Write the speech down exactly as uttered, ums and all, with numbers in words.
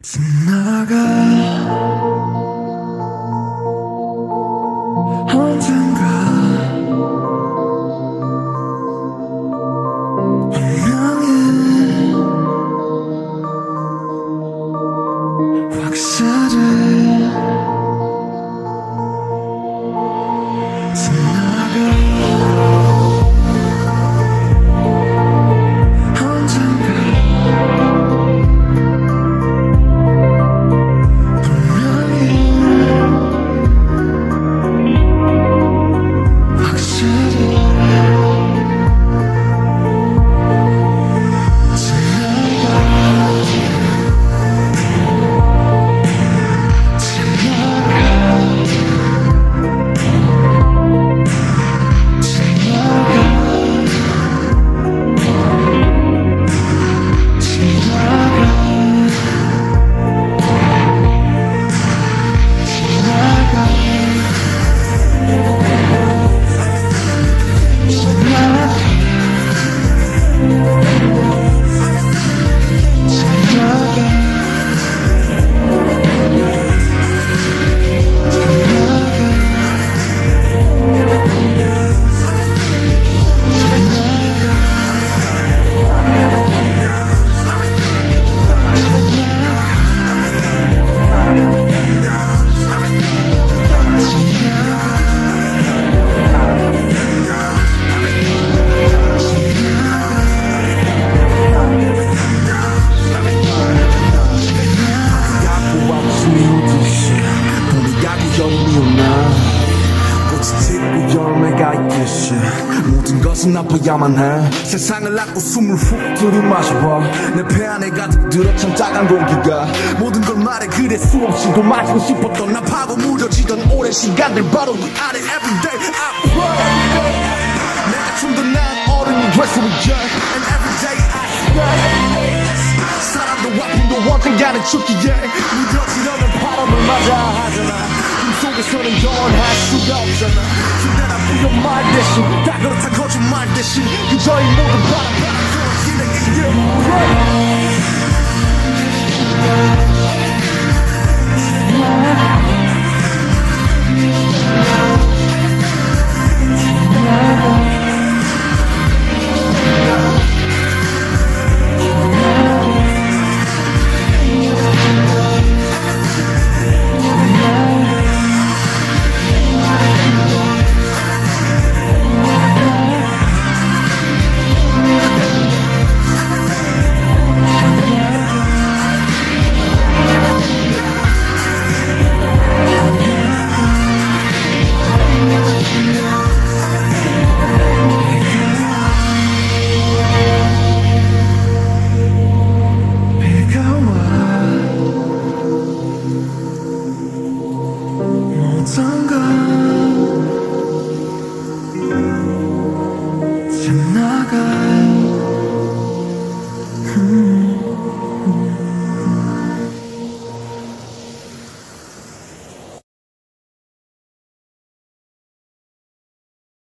지나가 언젠가 분명히 확실해 지나가 열매가 있듯이 모든 것은 아파야만 해. 세상을 낳고 숨을 훅 들이마셔봐. 내 폐 안에 가득 들어 참 짜간 공기가 모든 걸 말해. 그래 수없이도 마시고 싶었던 나파고 무뎌지던 오랜 시간들 바로 이 안에 everyday I pray. 내가 좀 더 나은 어른이 될수 있게 and everyday I pray. 사람도 아픔도 원하지 죽기에 무뎌지려는 바람을 맞아 하잖아. 속에서는 영원할 수가 없잖아. 그대나 부여말 대신 다 그렇다 거짓말 대신 그저 이 모든 바람 바람 그런 기대에